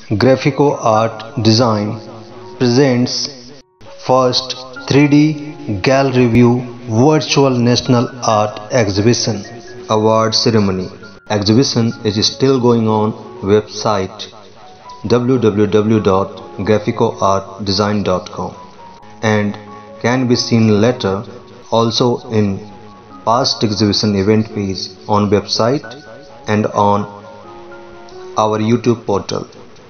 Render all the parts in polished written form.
Graphico Art Design presents first 3D Gallery View Virtual National Art Exhibition Award Ceremony. Exhibition is still going on. Website www.graphicoartdesign.com and can be seen later also in past exhibition event page on website and on our YouTube portal.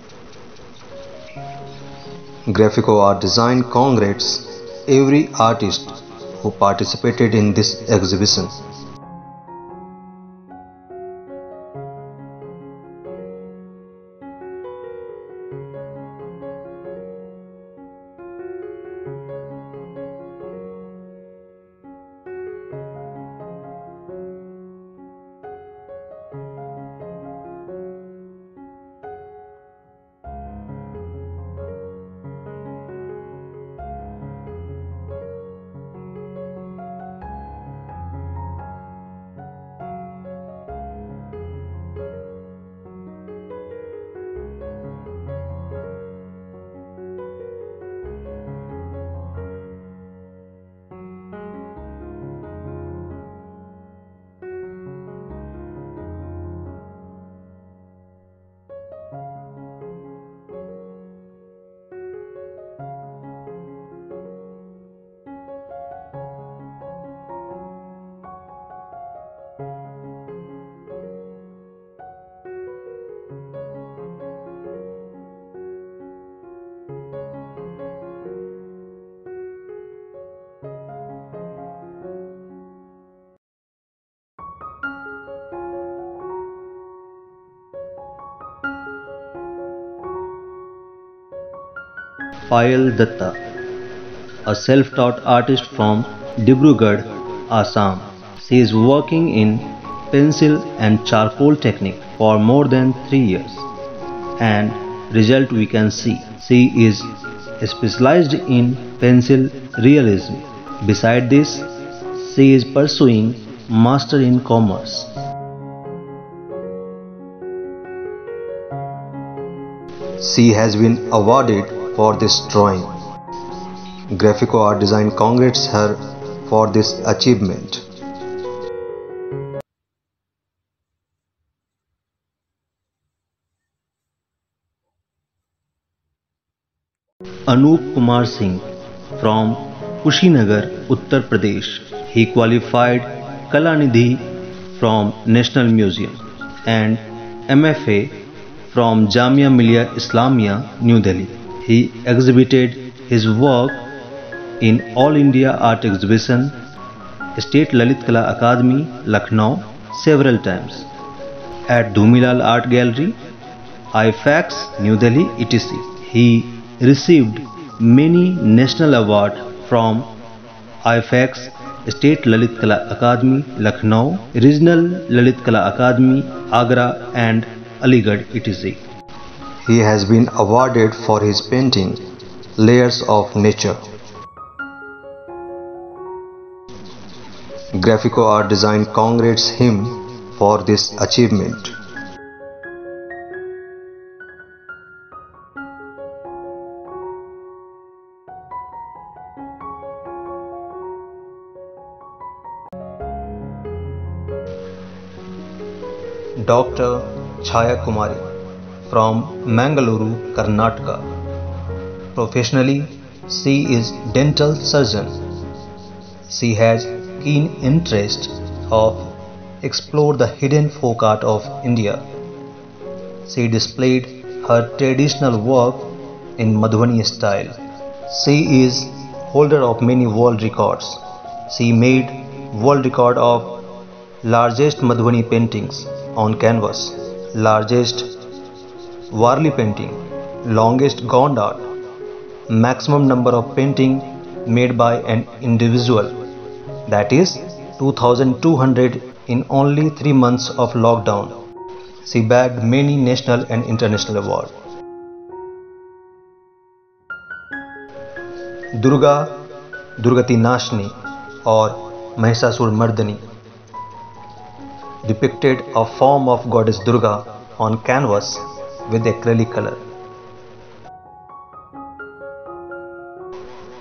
Graphico Art Design congrats every artist who participated in this exhibition. Payal Datta, a self-taught artist from Dibrugarh, Assam. She is working in pencil and charcoal technique for more than 3 years, and result we can see. She is specialized in pencil realism. Beside this, she is pursuing Master in Commerce. She has been awarded for this drawing. Graphico Art Design congrats her for this achievement. Anup Kumar Singh from Kushinagar, Uttar Pradesh. He qualified Kalanidhi from National Museum and MFA from Jamia Millia Islamia, New Delhi. He exhibited his work in All India Art Exhibition, State Lalit Kala Akademi, Lucknow several times, at Dhumilal Art Gallery, IFAX, New Delhi, etc. He received many national awards from IFAX, State Lalit Kala Akademi, Lucknow, Regional Lalit Kala Akademi, Agra and Aligarh, etc. He has been awarded for his painting Layers of Nature. Graphico Art Design congrats him for this achievement. Dr. Chhaya Kumari from Mangaluru, Karnataka. Professionally, she is dental surgeon. She has keen interest of explore the hidden folk art of India. She displayed her traditional work in Madhubani style. She is holder of many world records. She made world record of largest Madhubani paintings on canvas, largest Warli painting, longest Gond art, maximum number of painting made by an individual, that is 2200 in only 3 months of lockdown. She bagged many national and international awards. Durga Durgati Nashni or Mahishasur Mardani depicted a form of goddess Durga on canvas with acrylic color.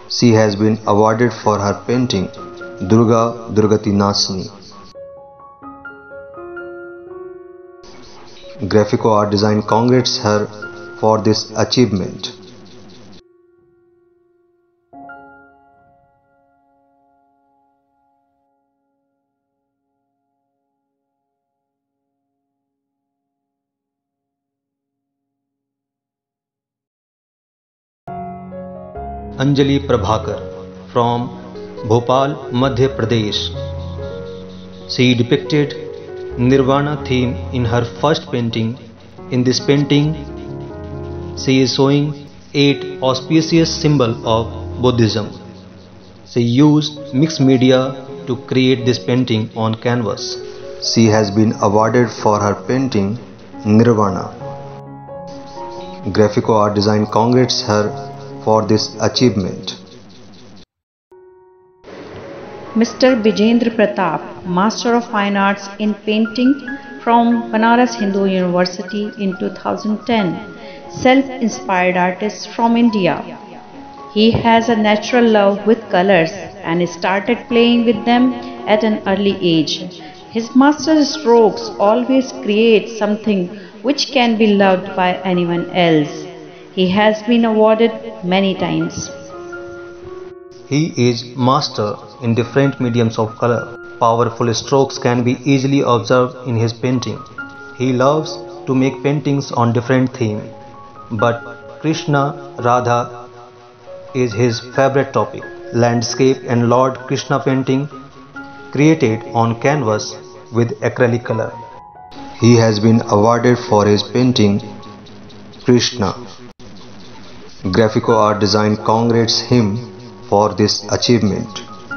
She has been awarded for her painting Durga Durgati Nasni. Graphico Art Design congratulates her for this achievement. Anjali Prabhakar from Bhopal, Madhya Pradesh. She depicted Nirvana theme in her first painting. In this painting, she is showing 8 auspicious symbols of Buddhism. She used mixed media to create this painting on canvas. She has been awarded for her painting Nirvana. Graphico Art Design congratulates her for this achievement. Mr. Bijendra Pratap, Master of Fine Arts in Painting from Banaras Hindu University in 2010, self-inspired artist from India. He has a natural love with colors and started playing with them at an early age. His master strokes always create something which can be loved by anyone else. He has been awarded many times. He is master in different mediums of color. Powerful strokes can be easily observed in his painting. He loves to make paintings on different themes, but Krishna Radha is his favorite topic. Landscape and Lord Krishna painting created on canvas with acrylic color. He has been awarded for his painting Krishna. Graphico Art Design congratulates him for this achievement.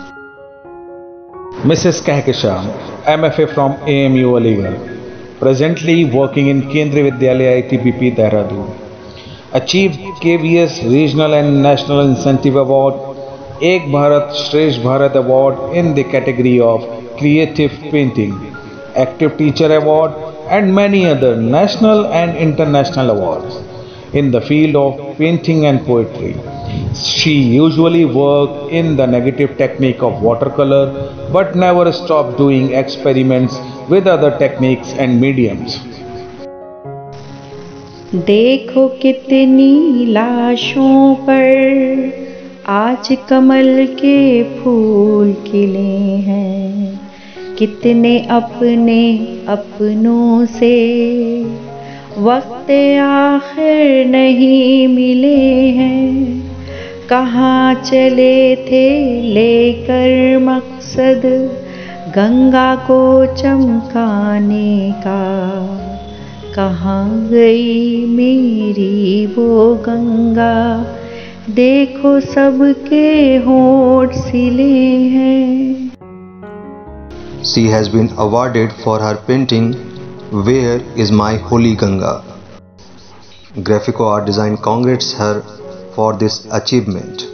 Mrs. Kehkashan, MFA from AMU Aligarh, presently working in Kendriya Vidyalaya ITBP Dehradun. Achieved KVS Regional and National Incentive Award, Ek Bharat Shresth Bharat Award in the category of Creative Painting, Active Teacher Award and many other national and international awards in the field of painting and poetry. She usually worked in the negative technique of watercolor but never stopped doing experiments with other techniques and mediums. देखो कितनी लाशों पर आज कमल के फूल खिले हैं, कितने अपने अपनों से वक्त आखिर नहीं मिले हैं, कहाँ चले थे लेकर मकसद गंगा को चमकाने का, कहाँ गई मेरी वो गंगा, देखो सबके होंठ सिले हैं. She has been awarded for her painting Where is My Holy Ganga? Graphico Art Design congratulates her for this achievement.